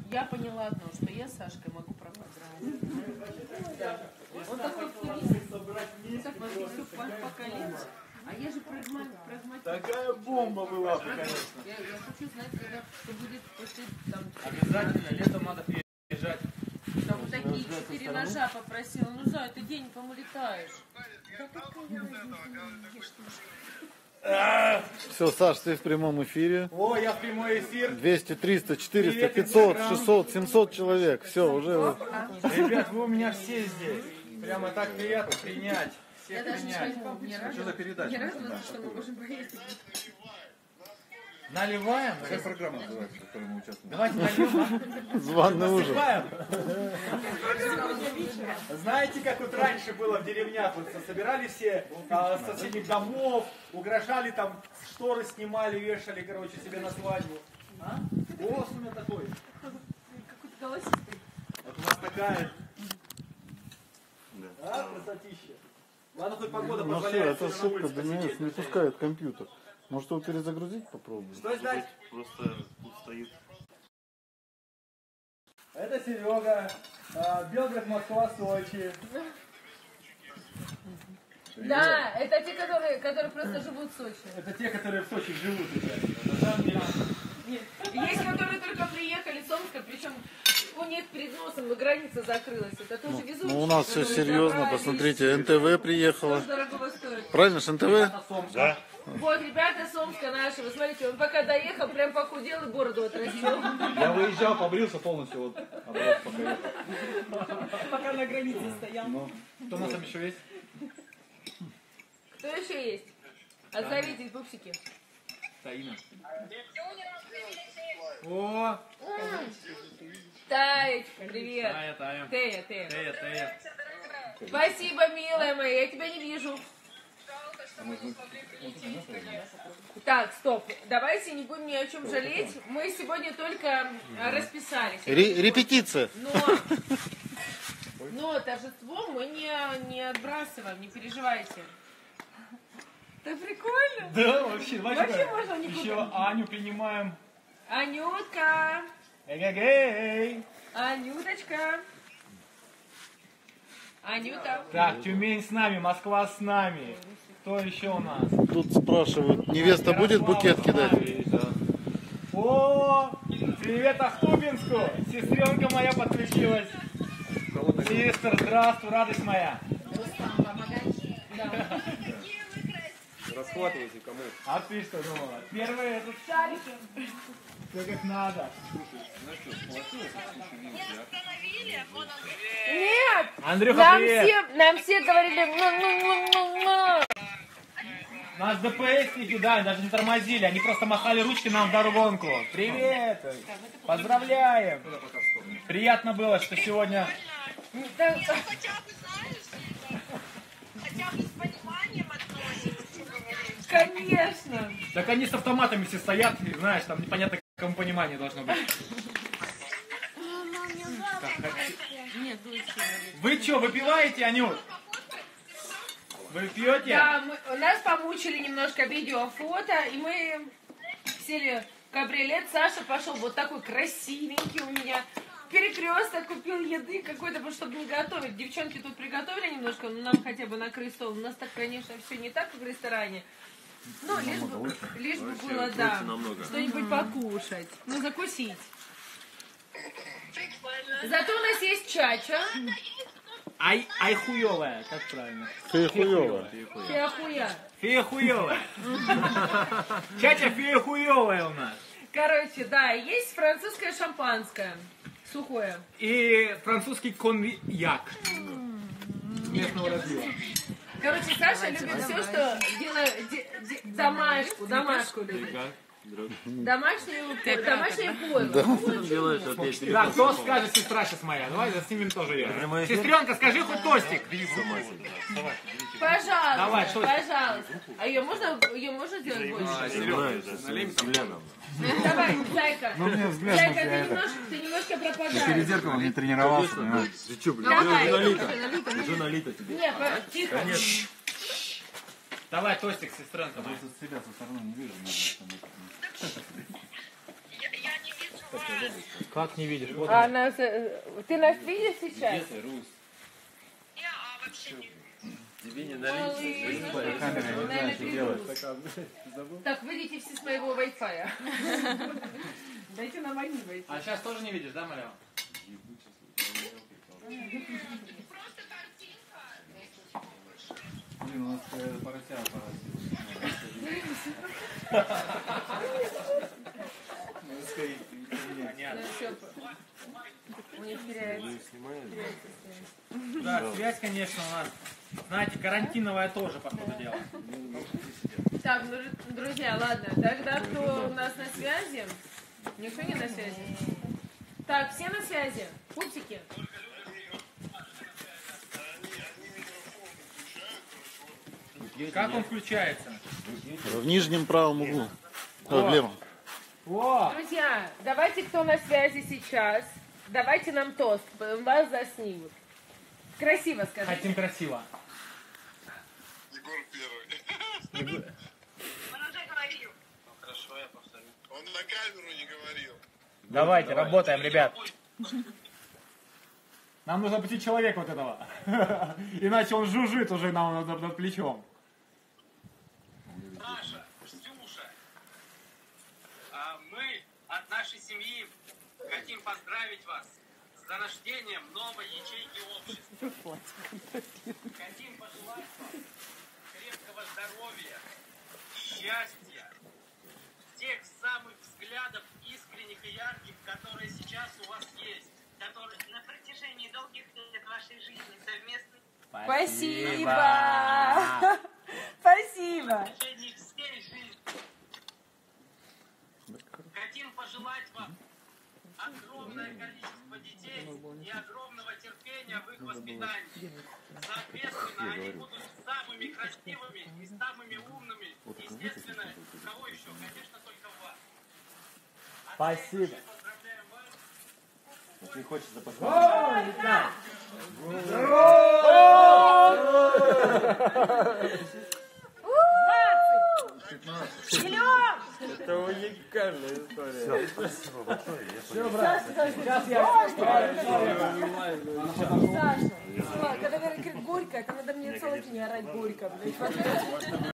Я поняла одно, что я с Сашкой могу пропасть. Он такой оптимист. Так вас все поколеть. А я же прагматик. Такая бомба была, конечно. Я хочу знать, когда что будет после там. Обязательно, летом надо приезжать. Там вот такие 4 ножа попросила. Ну за это денег, кому летаешь? Все, Саш, ты в прямом эфире. О, я в прямой эфир. 200, 300, 400, 500, 600, 700 человек. Все, уже... Ребят, вы у меня все здесь. Прямо так приятно принять. Я Всех даже принять. что за передача? Не радовалась, что мы можем поездить. Наливаем? Какая программа называется, в которой мы участвуем? Давайте нальем. Званый ужин. Насыпаем. Знаете, как вот раньше было в деревнях? Вот собирали все с соседних домов, угрожали там, шторы снимали, вешали, короче, себе на свадьбу. А? Голос у меня такой. Какой-то голосистый. Вот у нас такая. А, красотища. Ладно, хоть погода Ну все, позволяет. эта всё равно ошибка улице ДНС посидеть, не хозяин. пускает компьютер. Может его перезагрузить попробуем? Что ждать? Просто тут стоит. Это Серега. Белгород, Москва, Сочи. Да, это те, которые просто живут в Сочи. Это те, которые в Сочи живут сейчас. На самом деле. Нет. Есть, которые только приехали с Омска, причем у них перед носом граница закрылась. Это тоже везучие. Ну у нас все которые серьезно, забрали. посмотрите, НТВ приехала. Тоже дорогого стоит. Правильно ж, НТВ? Да. Вот, ребята с Омска нашего, смотрите, он пока доехал, прям похудел и бороду отрастил. Я выезжал, побрился полностью, вот оброс пока ехал. Пока на границе стоял. Кто у нас там еще есть? Кто еще есть? Отзовитесь, пупсики. Таина. О! Таечка, привет. Тая. Тея. Спасибо, милая моя, я тебя не вижу. Так, стоп. Давайте не будем ни о чем жалеть. Мы сегодня только расписались. Репетиция. Но торжество мы не отбрасываем, не переживайте. Да прикольно. Да, вообще, Вообще можно никуда. Еще Аню принимаем. Анютка. Эгегей. Анюточка. Анюта. Так, Тюмень с нами, Москва с нами. Кто еще у нас? Тут спрашивают, невеста будет букет кидать? О, привет Ахтубинску. Сестренка моя подключилась. Сестра, здравствуй, радость моя. Расхватывайте кому. А ты что думала? Первый этот шарики. Все как надо. Нет! Андрюха, привет. Нам все говорили, ну. Нас ДПСники, да, даже не тормозили, они просто махали ручки нам в дорогонку. Привет! Поздравляем! Приятно было, что сегодня... Хотя бы, знаешь, хотя бы с пониманием относится. Конечно! Так они с автоматами все стоят, и, знаешь, там непонятно, кому понимание должно быть. Нет, Вы что, выпиваете, Анют? Вы пьете? да, нас помучили немножко видео, фото, и мы сели в кабриолет. Саша пошел вот такой красивенький у меня. Перекресток купил еды какой-то, чтобы не готовить. Девчонки тут приготовили немножко, но нам хотя бы накрыть стол. У нас так, конечно, все не так, как в ресторане. Ну, лишь бы было, да, что-нибудь покушать. Ну, закусить. Зато у нас есть чача. Айхуевая, как правильно? Фея-хуёвая. Феохуя. Фея-хуевая. Чача фея-хуевая у нас. Короче, да, есть французское шампанское. Сухое. И французский коньяк. Местного разлива. Короче, Саша любит все, что делает домашку любит. Домашнее пойло. Да, кто скажет, сестра сейчас моя? Давай заснимем тоже ее. Сестренка, скажи хоть тостик. Пожалуйста, Давай, что пожалуйста. А ее можно сделать больше? Давай, зайка. Ну, мне взгляд Зайка, ты немножко перед пропадаешь. зеркалом не тренировался, понимаешь? Ты что, блин, Давай. уже налито тебе. Нет, тихо. Давай тостик, сестренка. Себя со стороны не вижу. Я не вижу вас. Как не видишь? Вот А нас, ты нас видишь сейчас? Я вообще не. Тебе не Малыш, камера не знаю, что делать. Так, выйдите все с моего Wi-Fi. Дайте нам они войти. А сейчас тоже не видишь, да, Малява? Просто картинка. Блин, у нас поросят У них теряется. Да, связь, конечно, у нас, знаете, карантиновая тоже, по ходу дела. Так, ну, друзья, ладно, тогда кто у нас на связи? Никто не на связи? Так, все на связи? Пупсики? Как он включается? В нижнем правом углу. В левом. О! Друзья, давайте, кто на связи сейчас, давайте нам тост, вас заснимут. Красиво скажите. Хотим красиво. Егор первый. Он уже говорил. Хорошо, я повторю. Он на камеру не говорил. Давайте, работаем, ребят. Нам нужно пойти человека вот этого. Иначе он жужжит уже нам над плечом. Саша, Ксюша, мы от нашей семьи хотим поздравить вас с зарождением новой ячейки общества. Хотим пожелать вам крепкого здоровья, счастья, тех самых взглядов искренних и ярких, которые сейчас у вас есть, которые На протяжении долгих лет вашей жизни совместно Спасибо! Спасибо! в протяжении всей жизни. Хотим пожелать вам огромное количество детей и огромного терпения в их воспитании. Соответственно, они будут самыми красивыми и самыми умными. Естественно, кого еще? Конечно, только вас. Спасибо. Поздравляем вас. Не хочется поздравить. Это уникальная история. Саша, когда говорит горько, это надо мне целый день орать горько, блядь.